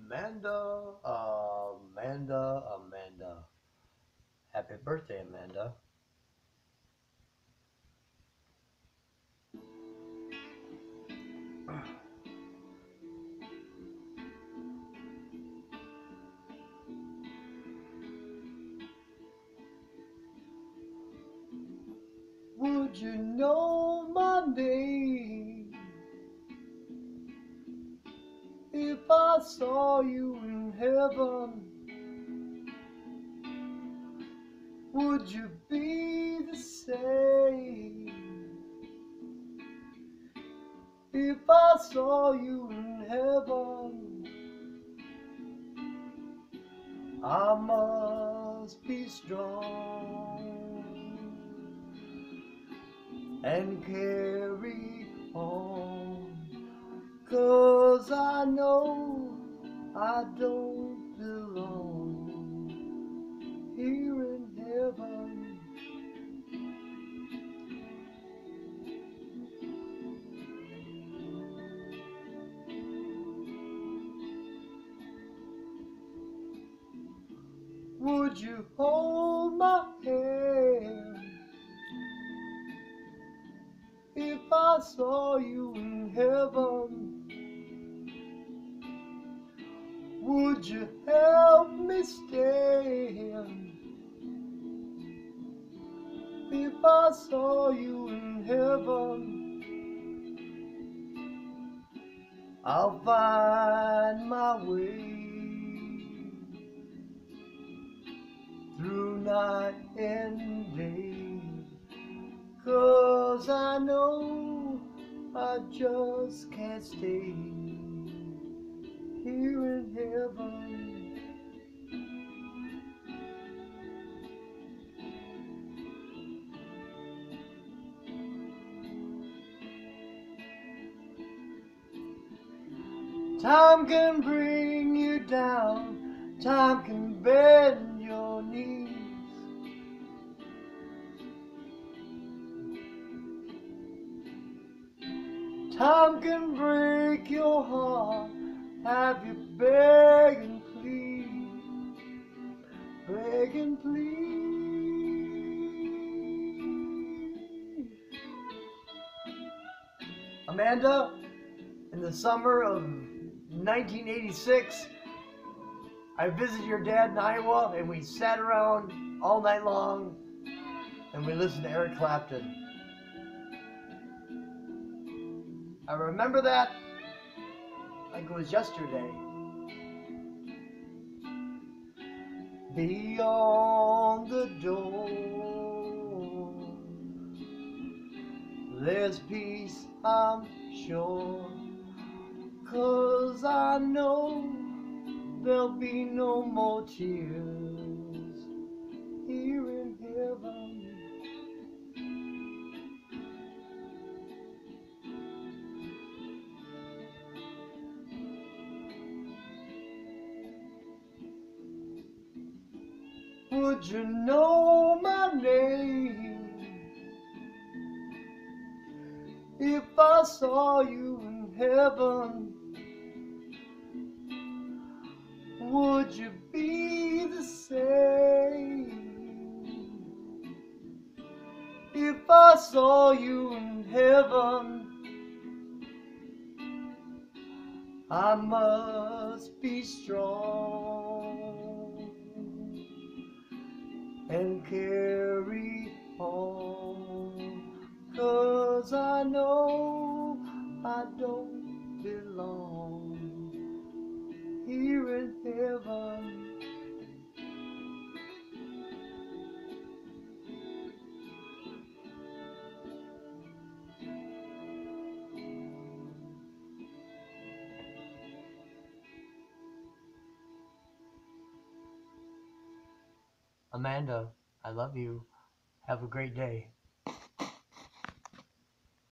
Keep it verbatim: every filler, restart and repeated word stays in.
Amanda, Amanda, Amanda. Happy birthday, Amanda. Would you know my name if I saw you in heaven? Would you be the same if I saw you in heaven? I must be strong and carry on, 'cause I know I don't belong here in heaven. Would you hold my hand if I saw you in heaven? Would you help me stand if I saw you in heaven? I'll find my way through night and day, 'cause I know I just can't stay here in heaven. Time can bring you down, time can bend your knees. Time can break your heart, have you beg and plead, beg and plead. Amanda, in the summer of nineteen eighty-six, I visited your dad in Iowa, and we sat around all night long and we listened to Eric Clapton. I remember that like it was yesterday. Beyond the door, there's peace, I'm sure, 'cause I know there'll be no more tears here in heaven. Would you know my name if I saw you in heaven? Would you be the same if I saw you in heaven? I must be strong and carry on, 'cause I know I don't belong here in heaven. Amanda, I love you. Have a great day.